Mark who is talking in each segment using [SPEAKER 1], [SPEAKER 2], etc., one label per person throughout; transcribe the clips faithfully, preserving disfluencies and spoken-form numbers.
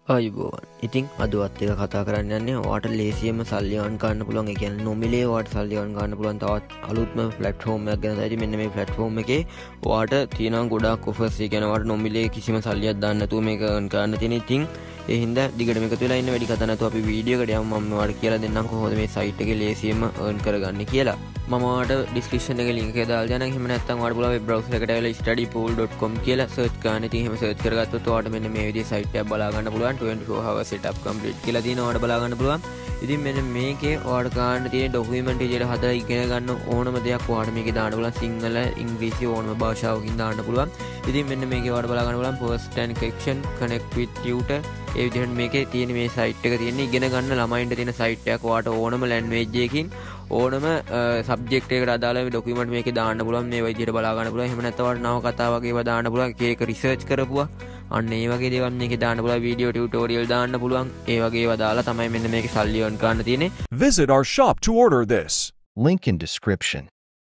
[SPEAKER 1] අයිබෝවන් ඉතින් අදවත් එක කතා කරන්න යන්නේ ඔයාට ලේසියෙන්ම සල්ලි earn කරන්න පුළුවන්. ඒ කියන්නේ නොමිලේ ඔයාට සල්ලි earn කරන්න පුළුවන් තවත් අලුත්ම platform එකක් ගැන. ඉතින් මෙන්න මේ platform එකේ ඔයාට තියෙනවා ගොඩාක් offers. ඒ කියන්නේ ඔයාට නොමිලේ කිසිම සල්ලියක් දාන්න නැතුව මේක earn කරන්න තියෙන. ඉතින් ඒ හින්දා දිගටම එකතු වෙලා ඉන්න වැඩි කතා නැතුව අපි වීඩියෝ එකට යමු. මම ඔයාලට කියලා දෙන්නම් කොහොමද මේ site එකේ ලේසියෙන්ම earn කරගන්නේ කියලා. මම ඔයාලට description එකේ link එක දාලා දෙන්නම්. එහෙම නැත්නම් ඔයාලට පුළුවන් web browser එකට ඇවිල්ලා study pool dot com කියලා search කරන්න. ඉතින් එහෙම search කරගත්තොත් ඔයාලට මෙන්න මේ විදිහේ site එකක් බලා ගන්න පුළුවන්. twenty-four hours setup complete කියලා තියෙනවා ඔයාලට බලා ගන්න පුළුවන්. ඉතින් මෙන්න මේකේ ඔයාලට ගන්න තියෙන document විදිහට හදලා ඉගෙන ගන්න ඕනම දෙයක් ඔයාලට මේකේ දාන්න පුළුවන්. සිංහල, ඉංග්‍රීසි ඕනම භාෂාවකින් දාන්න පුළුවන්. ඉතින් මෙන්න මේකේ ඔයාලට බලා ගන්න පුළුවන් first and section connect with tutor. ඒ විදිහට මේකේ තියෙන මේ site එක තියෙන ඉගෙන ගන්න ළමයින්ට තියෙන site එකක්. ඔයාලට ඕනම language එකකින් ඕනම සබ්ජෙක්ට් එකකට අදාළ ඩොකියුමන්ට් මේකේ දාන්න පුළුවන්. මේ විදිහට බලා ගන්න පුළුවන්. එහෙම නැත්නම් ඔයාලට නව කතා වගේ ඒවා දාන්න පුළුවන්. එක එක රිසර්ච් කරපුවා අන්න ඒ වගේ දේවල් මේකේ දාන්න පුළුවන්. වීඩියෝ ටියුටෝරියල් දාන්න පුළුවන්. ඒ වගේ ඒවා දාලා තමයි මෙන්න මේකේ සල්ලි earn කරන්න තියෙන්නේ.
[SPEAKER 2] Visit our shop to order this.
[SPEAKER 3] Link in description.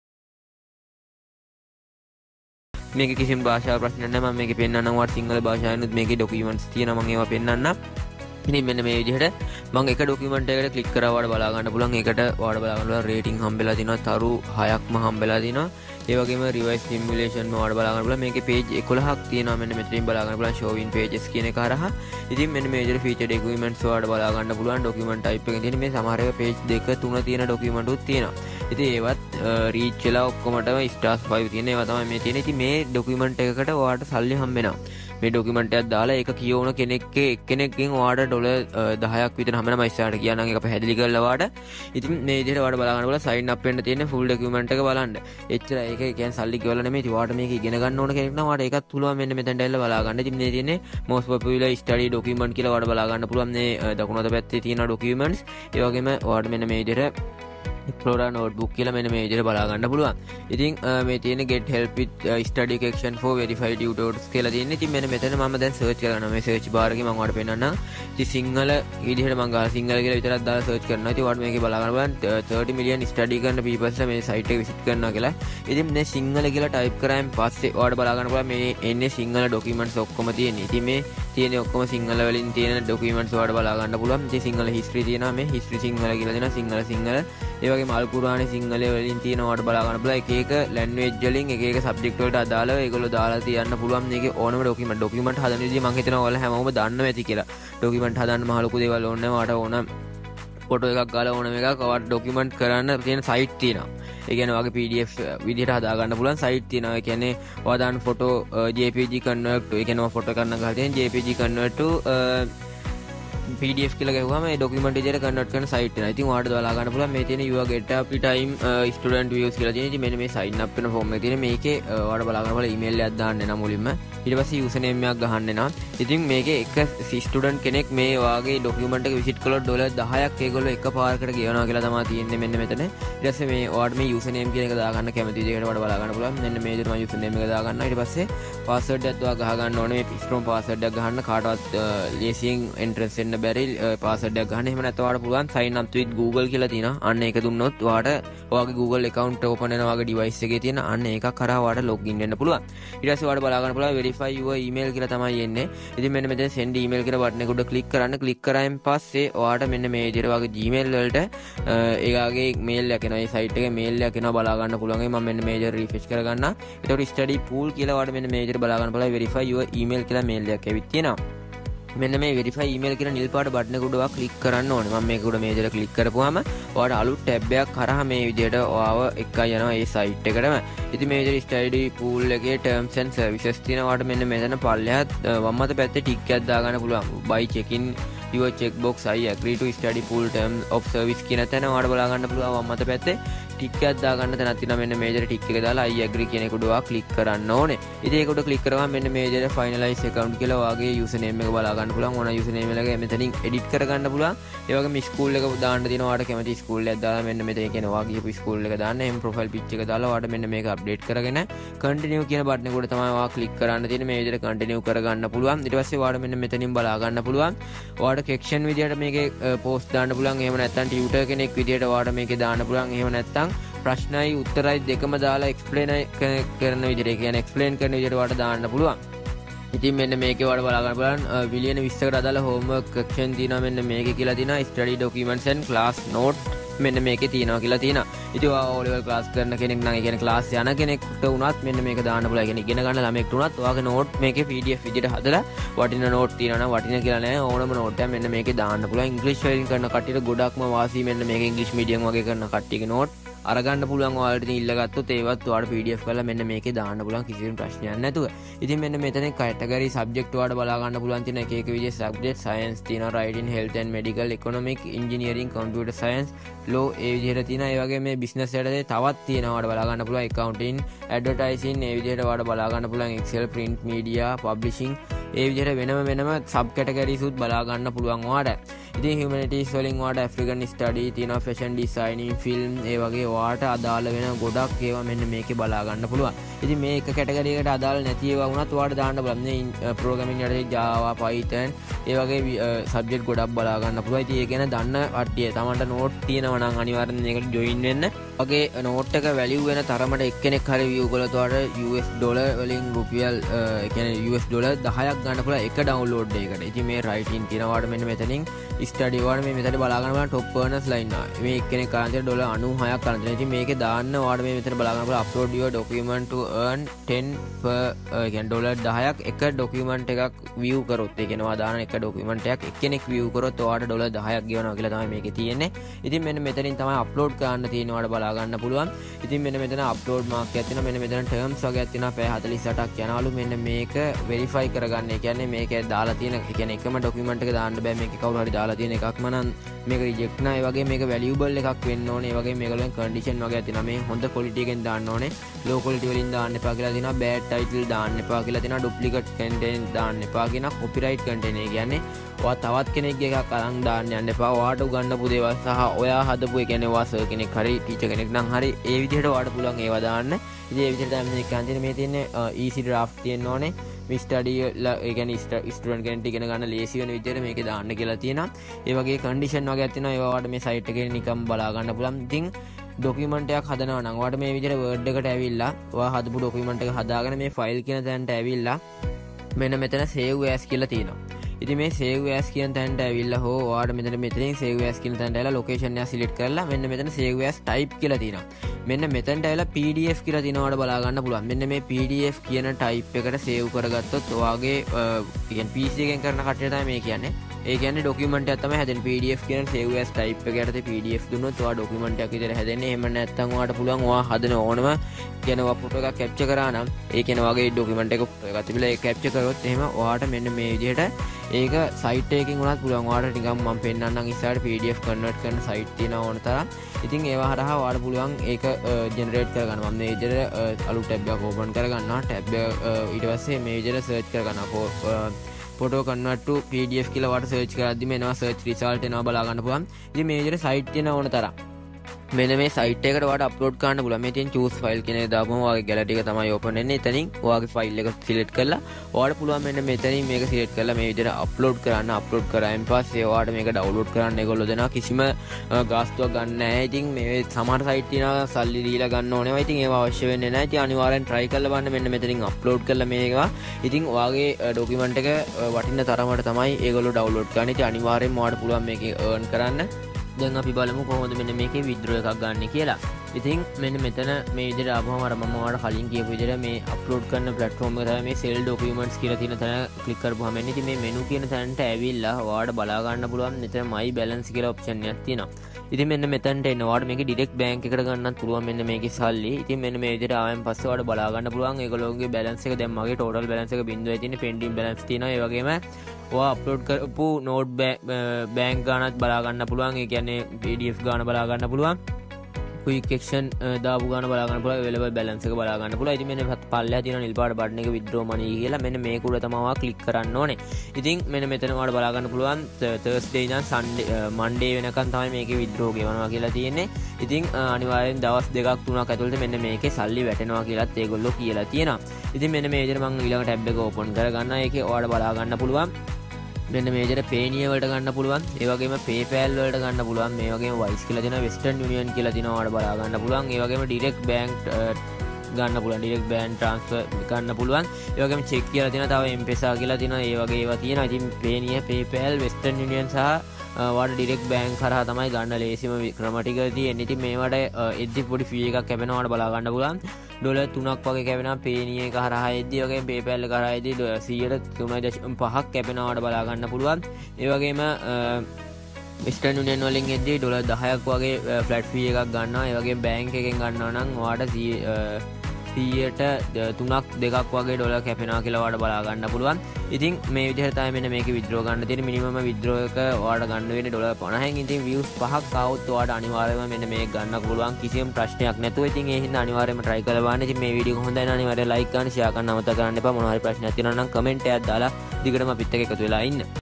[SPEAKER 1] මේකේ කිසිම භාෂාව ප්‍රශ්න නැහැ. මම මේකේ පෙන්නන්නම් ඔයාලට සිංහල භාෂාවෙනුත් මේකේ ඩොකියුමන්ට්ස් තියෙනවා. මම ඒවා පෙන්නන්නම්. ඉතින් මෙන්න මේ විදිහට මම එක ඩොකියුමන්ට් එකකට ක්ලික් කරා ඔයාලට බලා ගන්න පුළුවන්. ඒකට ඔයාලට බලා ගන්න පුළුවන් රේටින් හම්බෙලා තිනවා. තරු හයක්ම හම්බෙලා තිනවා. ඒ වගේම රිවයිස් සිමුලේෂන් ඔයාලට බලා ගන්න පුළුවන්. මේකේ page elevenක් තියෙනවා. මෙන්න මෙතනින් බලා ගන්න පුළුවන් showing pages කියන එක හරහා. ඉතින් මෙන්න මේ විදිහට featured documents ඔයාලට බලා ගන්න පුළුවන්. document type එකෙන් තියෙන මේ සමහර ඒවා page දෙක තුන තියෙන document උත් තියෙනවා. ඉතින් ඒවත් reach වෙලා ඔක්කොමටම stars five තියෙන ඒවා තමයි මේ තියෙන්නේ. ඉතින් මේ document එකකට ඔයාලට සල්ලි හම්බෙනවා. මේ ඩොකියුමන්ට් එකක් දාලා ඒක කියවන කෙනෙක්ගේ එක්කෙනෙක්ගෙන් ඔයාලට ඩොලර් දහයක් විතර හම්බෙනවා. ඉස්සරහට කියනනම් ඒක පැහැදිලි කරලා ඔයාලට. ඉතින් මේ විදිහට ඔයාලට බලා ගන්න බලලා sign up වෙන්න තියෙන full document එක බලන්න. එච්චරයි. ඒක කියන්නේ සල්ලි ගෙවලා නෙමෙයි. ඉතින් ඔයාලට මේක ඉගෙන ගන්න ඕන කෙනෙක් නම් ඔයාලට ඒකත් පුළුවන්. මෙන්න මෙතනට ඇවිල්ලා බලා ගන්න. ඉතින් මේ තියෙන්නේ most popular study document කියලා ඔයාලට බලා ගන්න පුළුවන්. මේ දකුණු අත පැත්තේ තියෙන documents. ඒ වගේම ඔයාලට මෙන්න මේ විදිහට Explorer notebook කියලා මෙන්න මේ විදිහට බලා ගන්න පුළුවන්. ඉතින් මේ තියෙන get help with uh, study section for verified tutors කියලා තියෙන්නේ. ඉතින් මෙන්න මෙතන මම දැන් search කරනවා. මේ search bar එකේ මම ඔයාලට පෙන්නන්නම්. ඉතින් සිංහල විදිහට මම ගාලා සිංහල කියලා විතරක් දාලා search කරනවා. ඉතින් ඔයාලට මේකේ බලා ගන්න පුළුවන් thirty million study කරන peoples මේ site එක visit කරනවා කියලා. ඉතින් මේ සිංහල කියලා type කරායින් පස්සේ ඔයාලට බලා ගන්න පුළුවන් මේ එන්නේ සිංහල documents ඔක්කොම තියෙන්නේ. ඉතින් මේ තියෙන ඔක්කොම සිංහල වලින් තියෙන documents ඔයාලට බලා ගන්න පුළුවන්. ඉතින් සිංහල history තියෙනවා. මේ history සිංහල කියලා දෙනවා. සිංහල සිංහල ඒ වගේම අල් කුර්ආනේ සිංහල වලින් තියෙනවට බලා ගන්න පුළුවන්. එක එක ලැන්ග්වේජ් වලින් එක එක සබ්ජෙක්ට් වලට අදාළව ඒගොල්ලෝ දාලා තියන්න පුළුවන්. මේකේ ඕනම ඩොකියුමන්ට් ඩොකියුමන්ට් හදන විදිහ මම හිතනවා ඔයාලා හැමෝම දන්නවා ඇති කියලා. ඩොකියුමන්ට් හදන්න මහ ලොකු දේවල් ඕනේ නැහැ. ඔයාට ඕන ෆොටෝ එකක් ගාලා ඕනම එකක් ඔයාට ඩොකියුමන්ට් කරන්න තියෙන සයිට් තියෙනවා. ඒ කියන්නේ ඔයාගේ P D F විදිහට හදා ගන්න පුළුවන් සයිට් තියෙනවා. ඒ කියන්නේ ඔයා දාන photo J P G convert to ඒ කියන්නේ ඔයා ෆොටෝ කරන්න ගහලා තියෙන J P G convert to P D F කියලා ගහුවාම ඒ ડોකියුමන්ට් විදියට කන්වර්ට් කරන සයිට් එක. ඉතින් ඔයාලට බලා ගන්න පුළුවන් මේ තියෙන your get up time uh, student views කියලා තියෙන. ඉතින් මෙන්න මේ sign up වෙන form එක තියෙන. මේකේ ඔයාලට බලා ගන්න පුළුවන් email එකක් දාන්න එනවා මුලින්ම. ඊට පස්සේ username එකක් ගහන්න එනවා. ඉතින් මේකේ එක student කෙනෙක් මේ ඔයාගේ ડોකියුමන්ට් එක visit කළොත් ඩොලර් දහයක් ඒගොල්ලෝ එකපාරකට ගෙවනවා කියලා තමයි තියෙන්නේ මෙන්න මෙතන. ඊට පස්සේ මේ ඔයාලට මේ username කියන එක දාගන්න කැමති විදිහකට ඔයාලට බලා ගන්න පුළුවන්. මෙන්න මේ විදිහට මම username එක දාගන්නවා. ඊට පස්සේ password එකක් ඔයා ගහ ගන්න ඕනේ. මේ strong password එකක් ගහන්න කාටවත් ලේසියෙන් entrance වෙන්න බැරි password එකක් ගන්න. එහෙම නැත්නම් ඔයාලට පුළුවන් sign up with Google කියලා තියෙනවා. අන්න ඒක දුන්නොත් ඔයාලට ඔයාගේ Google account open වෙනවා. ඔයාගේ device එකේ තියෙන අන්න ඒකක් කරා ඔයාලට login වෙන්න පුළුවන්. ඊට පස්සේ ඔයාලට බලා ගන්න පුළුවන් verify your email කියලා තමයි එන්නේ. ඉතින් මෙන්න මෙතන send email කියලා බටන් එක උඩ click කරන්න. click කරායින් පස්සේ ඔයාලට මෙන්න මේ විදිහට ඔයාගේ Gmail වලට ඒගාගේ mail එකක් එනවා. මේ site එකේ mail එකක් එනවා බලා ගන්න පුළුවන්. මම මෙන්න මේ විදිහට refresh කරගන්නවා. එතකොට study pool කියලා ඔයාලට මෙන්න මේ විදිහට බලා ගන්න පුළුවන් verify your email කියලා mail එකක් ඇවිත් තියෙනවා. මෙන්න මේ verify email කියන නිල් පාට බටන් එක උඩ ඔයා ක්ලික් කරන්න ඕනේ. මම මේක උඩ මේ විදිහට ක්ලික් කරපුවාම ඔයාලට අලුත් ටැබ් එකක් කරා මේ විදිහට ඔයාව එක්කයි යනවා ඒ site එකටම. ඉතින් මේ විදිහට study pool එකේ terms and services තියෙනවා. ඔයාලට මෙන්න මෙතන පල්ලෙහාත් වම් අත පැත්තේ ටික් එකක් දාගන්න පුළුවන්. by checking your checkbox I agree to study pool terms of service කියන තැන ඔයාලට බලා ගන්න පුළුවන් වම් අත පැත්තේ ටික් එකක් දාගන්න තැනක් තියෙනවා. මෙන්න මේ විදිහට ටික් එක දාලා I agree කියන එක උඩ ඔයා ක්ලික් කරන්න ඕනේ. ඉතින් ඒක උඩ ක්ලික් කරාම මෙන්න මේ විදිහට finalize account කියලා ඔයාගේ username එක බලා ගන්න පුළුවන්. ඕන username එක මෙතනින් edit කරගන්න පුළුවන්. ඒ වගේම school එක දාන්න තියෙනවා. ඔයාට කැමති school එකක් දාලා මෙන්න මෙතන කියන ඔයා ගිහපු school එක දාන්න. එහෙම profile picture එක දාලා ඔයාට මෙන්න මේක update කරගෙන continue කියන බටන් එක උඩ තමයි ඔයා ක්ලික් කරන්න තියෙන්නේ. මේ විදිහට continue කරගන්න පුළුවන්. ඊට පස්සේ ඔයාට මෙන්න මෙතනින් බලා ගන්න පුළුවන්. ඔයාට section විදිහට මේකේ post දාන්න පුළුවන්. එහෙම නැත්නම් tutor කෙනෙක් විදිහට ඔයාට මේකේ දාන්න පුළුවන්. එහෙම නැත්නම් ප්‍රශ්නයි උත්තරයි දෙකම දාලා explain කරන විදිහට, ඒ කියන්නේ explain කරන විදිහට ඔයාලට දාන්න පුළුවන්. ඉතින් මෙන්න මේකේ වල බලා ගන්න පුළුවන් විලියන විස්සකට අදාළ homework section තියෙනවා මෙන්න මේකේ කියලා තියෙනවා study documents and class note මෙන්න මේකේ තියෙනවා කියලා තියෙනවා. ඉතින් ඔයා O level class කරන කෙනෙක් නම් ඒ කියන්නේ class යන කෙනෙක්ට උනත් මෙන්න මේක දාන්න පුළුවන්. ඒ කියන්නේ ඉගෙන ගන්න ළමයෙක්ට උනත් ඔයාගේ note මේකේ P D F විදිහට හදලා වටින note තියෙනවා නම් වටින කියලා නෑ ඕනම note එකක් මෙන්න මේකේ දාන්න පුළුවන්. English වලින් කරන කට්ටියට ගොඩක්ම වාසි මෙන්න මේක English medium වගේ කරන කට්ටියගේ note අරගන්න පුළුවන් ඔයාලට ඉතින් ඉල්ලගත්තොත් ඒවත් ඔයාලට P D F කරලා මෙන්න මේකේ දාන්න පුළුවන් කිසිම ප්‍රශ්නයක් නැතුව. ඉතින් මෙන්න මෙතන category subject ඔයාලට බලා ගන්න පුළුවන් තියෙන එක එක විදිහේ subject science තියෙනවා writing health and medical economic engineering computer science law ඒ විදිහට තියෙනවා. ඒ වගේ මේ business යටතේ තවත් තියෙනවා ඔයාලට බලා ගන්න පුළුවන් accounting advertising ඒ විදිහට ඔයාලට බලා ගන්න පුළුවන් excel print media publishing ඒ විදිහට වෙනම වෙනම sub categories උත් බලා ගන්න පුළුවන් ඔයාලට. ඉතින් humanities වලින් ඔයාලට African study තියෙනවා fashion designing film ඒ වගේ ඔයාලට අදාළ වෙන ගොඩක් ඒවා මෙන්න මේකේ බලා ගන්න පුළුවන්. ඉතින් මේ එක කැටගරි එකට අදාළ නැති ඒවා වුණත් ඔයාලට දාන්න බලන්න මේ programming යටතේ Java Python ඒ වගේ subject ගොඩක් බලා ගන්න පුළුවන්. ඉතින් ඒ ගැන දන්න කට්ටිය තමන්ට note තියෙනවා නම් අනිවාර්යෙන් මේකට join වෙන්න. වගේ note එක value වෙන තරමට එක්කෙනෙක් හරි view කළොත් ඔයාලට U S dollar වලින් රුපියල් ඒ කියන්නේ U S dollar දහයක් ගන්න පුළුවන් එක download එකකට. ඉතින් මේ writing තියෙනවා ඔයාලට මෙන්න මෙතනින් study ඔයාලට මේ මෙතන බලා ගන්න බලන්න top earners line එක. මේ එක්කෙනෙක් කරන්නේ ඩොලර් අනූහයක් කරන්නේ. ඉතින් මේකේ දාන්න ඔයාලට මේ මෙතන බලා ගන්න බලන්න upload your document to earn ten per ඒ කියන්නේ ඩොලර් දහයක් එක document එකක් view කරොත් ඒ කියන්නේ ඔයා දාන එක document එකක් එක්කෙනෙක් view කරොත් ඔයාලට ඩොලර් දහයක් ගෙවනවා කියලා තමයි මේකේ තියෙන්නේ. ඉතින් මෙන්න මෙතනින් තමයි upload කරන්න තියෙන්නේ ඔයාලට බලා ගන්න පුළුවන්. ඉතින් මෙන්න මෙතන upload mark එකක් තියෙනවා. මෙන්න මෙතන terms වගේක් තියෙනවා. පැය හතළිස් අටක් යනවලු. මෙන්න මේක verify කරගන්න. ඒ කියන්නේ මේකේ දාලා තියෙන ඒ කියන්නේ එකම document එක දාන්න බෑ. මේකේ කවුරු හරි දාලා තියෙන එකක්ම නම් මේක රිජෙක්ට් නෑ. ඒ වගේ මේක වැලියබල් එකක් වෙන්න ඕනේ. ඒ වගේ මේක වලින් කන්ඩිෂන් වගේ තියෙනවා. මේ හොඳ ක්වොලිටි එකෙන් දාන්න ඕනේ. ලෝ ක්වොලිටි වලින් දාන්න එපා කියලා තියෙනවා. බෑඩ් ටයිටල් දාන්න එපා කියලා තියෙනවා. ඩුප්ලිකේට් කන්ටෙන්ට් දාන්න එපා කියන කොපිරයිට් කන්ටෙන්ට් ඒ කියන්නේ ඔයා තවත් කෙනෙක්ගේ එකක් අරන් දාන්න යන්න එපා. ඔයාට උගන්නපු දේවල් සහ ඔයා හදපු ඒ කියන්නේ ඔයා සර් කෙනෙක් හරි ටීචර් කෙනෙක් නම් හරි ඒ විදිහට ඔයාට පුළුවන් ඒවා දාන්න. ඉතින් ඒ විදිහට තමයි මේ කන්ටෙන්ට් මේ තියෙන්නේ easy draft තියෙන්න ඕනේ. මේ ස්ටඩි ඒ කියන්නේ ස්ටුඩන්ට් කෙනෙක්ට ඉගෙන ගන්න ලේසි වෙන විදිහට මේකේ දාන්න කියලා තියෙනවා. ඒ වගේ කන්ඩිෂන් වගේක් තියෙනවා. ඒවා ඔයාලට මේ සයිට් එකේ නිකම් බලා ගන්න පුළුවන්. ඉතින් ඩොකියුමන්ට් එකක් හදනවා නම් ඔයාලට මේ විදිහට Word එකට ඇවිල්ලා ඔයා හදපු ඩොකියුමන්ට් එක හදාගෙන මේ ෆයිල් කියන තැනට ඇවිල්ලා මෙන්න මෙතන save as කියලා තියෙනවා. ඉතින් මේ save as කියන තැනට ඇවිල්ලා හෝ ඔයාලට මෙතන මෙතනින් save as කියන තැනට ඇවිල්ලා location එක select කරලා මෙන්න මෙතන save as type කියලා තියෙනවා. මෙන්න මෙතනට ඇවිල්ලා P D F කියලා තියෙනවා ඔයාලට බලා ගන්න පුළුවන්. මෙන්න මේ P D F කියන type එකට save කරගත්තොත් ඔයාගේ කියන්නේ P C එකෙන් කරන කට්ටිය තමයි මේ කියන්නේ. ඒ කියන්නේ document එකක් තමයි හැදෙන්නේ. P D F කියන save as type එක යටතේ P D F දුන්නොත් ඔයා document එකක් විදිහට හැදෙන්නේ. එහෙම නැත්නම් ඔයාට පුළුවන් ඔයා හදන ඕනම කියන්නේ ඔයා ෆොටෝ එකක් capture කරා නම් ඒ කියන්නේ ඔයාගේ document එක ෆොටෝ එකක් තිබිලා ඒක capture කරොත් එහෙම ඔයාට මෙන්න මේ විදිහට ඒක site එකකින් උනත් පුළුවන්. ඔයාලට නිකන් මම පෙන්නන්නම් ඉස්සරහට P D F convert කරන site තියෙනවා ඕන තරම්. ඉතින් ඒවා හරහා ඔයාලට පුළුවන් ඒක generate කරගන්න. මම මේ විදිහට අලුත් tab එකක් open කරගන්නවා. tab එක ඊට පස්සේ මේ විදිහට search කරගන්නවා. photo convert to P D F කියලා වට search කරද්දි මෙනවා search result එනවා බලා ගන්න පුළුවන්. ඉතින් මේ විදිහට site තියෙන ඕන තරම් මෙන්න මේ site එකට ඔයාලට upload කරන්න පුළුවන්. මේ තියෙන choose file කියන එක දාපුවම ඔයාගේ gallery එක තමයි open වෙන්නේ. එතනින් ඔයාගේ file එක select කරලා ඔයාලට පුළුවන් මෙන්න මෙතනින් මේක select කරලා මේ විදිහට upload කරන්න. upload කරායින් පස්සේ ඔයාලට මේක download කරන්න ඒගොල්ලෝ දෙනවා. කිසිම ගාස්තුවක් ගන්න නැහැ. ඉතින් මේ සමහර site තියෙනවා සල්ලි දීලා ගන්න ඕනේවා. ඉතින් ඒවා අවශ්‍ය වෙන්නේ නැහැ. ඉතින් අනිවාර්යෙන් try කරලා බලන්න. මෙන්න මෙතනින් upload කරලා මේවා. ඉතින් ඔයාගේ document එක වටින තරමට තමයි ඒගොල්ලෝ download කරන්නේ. ඉතින් අනිවාර්යෙන්ම ඔයාලට පුළුවන් මේකේ earn කරන්න. දැන් අපි බලමු කොහොමද මෙන්න මේකේ withdraw එකක් ගන්න කියලා. ඉතින් මෙන්න මෙතන මේ විදිහට ආවම අර මම ඔයාලට කලින් කියපු විදිහට මේ අප්ලෝඩ් කරන platform එක තමයි මේ sell documents කියලා තියෙන තැන ක්ලික් කරපුවාම එන්නේ. ඉතින් මේ menu කියන තැනට ඇවිල්ලා ඔයාලට බලා ගන්න පුළුවන් මෙතන my balance කියලා option එකක් තියෙනවා. ඉතින් මෙන්න මෙතනට එන්න ඔයාලට මේකේ direct bank එකට ගන්නත් පුළුවන් මෙන්න මේකේ සල්ලි. ඉතින් මෙන්න මේ විදිහට ආවෙන් පස්සේ ඔයාලට බලා ගන්න පුළුවන් ඒගොල්ලෝගේ balance එක. දැන් මගේ total balance එක බිංදුවයි තියෙන්නේ. pending balance තියෙනවා. ඒ වගේම ඔයා අප්ලෝඩ් කරපු නෝට් බෑන්ක් ගානත් බලා ගන්න පුළුවන්. ඒ කියන්නේ P D F ගාන බලා ගන්න පුළුවන්. quick action දාපු ගාන බලා ගන්න පුළුවන්. available balance එක බලා ගන්න පුළුවන්. ඉතින් මෙන්න පල්ලෙහා තියෙන නිල් පාට බටන් එක withdraw money කියලා මෙන්න මේක උඩ තමයි ඔයා ක්ලික් කරන්න ඕනේ. ඉතින් මෙන්න මෙතන ඔයාලට බලා ගන්න පුළුවන් Thursday ඉඳන් Sunday Monday වෙනකන් තමයි මේකේ withdraw ගෙවනවා කියලා තියෙන්නේ. ඉතින් අනිවාර්යෙන් දවස් දෙකක් තුනක් ඇතුළත මෙන්න මේකේ සල්ලි වැටෙනවා කියලාත් ඒගොල්ලෝ කියලා තියෙනවා. ඉතින් මෙන්න මේ විදිහට මම ඊළඟ tab එක open කරගන්නවා. ඒකේ ඔයාලට බලා ගන්න පුළුවන් මෙන්න මේ විදිහට Payoneer වලට ගන්න පුළුවන්. ඒ වගේම PayPal වලට ගන්න පුළුවන්. මේ වගේම Wise කියලා තියෙනවා, Western Union කියලා තියෙනවා ඔයාලට බලා ගන්න පුළුවන්. ඒ වගේම direct bank ගන්න පුළුවන් ඩිරෙක්ට් බෑන්ක් ට්‍රාන්ස්ෆර් ගන්න පුළුවන් ඒ වගේම චෙක් කියලා තියෙනවා තව M-Pesa කියලා තියෙනවා ඒ වගේ ඒවා තියෙනවා ඉතින් Payoneer PayPal Western Union සහ වාට ඩිරෙක්ට් බෑන්ක් කරා තමයි ගන්න ලේසිම ක්‍රම ටික තියෙන්නේ ඉතින් මේවට එද්දි පොඩි ෆී එකක් කැපෙනවා වාට බලා ගන්න පුළුවන් ඩොලර් තුනක් වගේ කැපෙනවා Payoneer එක හරහා එද්දි වගේ PayPal එක හරහා එද්දි සියයට තුනයි දශම පහක් කැපෙනවා වාට බලා ගන්න පුළුවන් ඒ වගේම Western Union වලින් එද්දි ඩොලර් දහයක් වගේ ෆ්ලැට් ෆී එකක් ගන්නවා ඒ වගේ බෑන්ක් එකෙන් ගන්නවා නම් වාට සියයට තුනක් දෙකක් වගේ ඩොලර් කැපෙනවා කියලා වාට බලා ගන්න පුළුවන් ඉතින් මේ විදිහට තමයි මෙන්න මේකේ විත්ඩ්‍රෝ ගන්න තියෙන්නේ මිනිමම විත්ඩ්‍රෝ එක වාට ගන්න වෙන්නේ ඩොලර් පනහෙන් ඉතින් views පහක් ආවොත් වාට අනිවාර්යයෙන්ම මෙන්න මේක ගන්න පුළුවන් කිසිම ප්‍රශ්නයක් නැතුව ඉතින් ඒ හින්දා අනිවාර්යයෙන්ම try කරලා බලන්න ඉතින් මේ වීඩියෝ එක හොඳයි නම් අනිවාර්යයෙන් like කරන්න share කරන්න අමතක කරන්න එපා මොනවා හරි ප්‍රශ්නයක් තියෙනවා නම් comment එකක් දාලා දිගටම අපිත් එක්ක එකතු වෙලා ඉන්න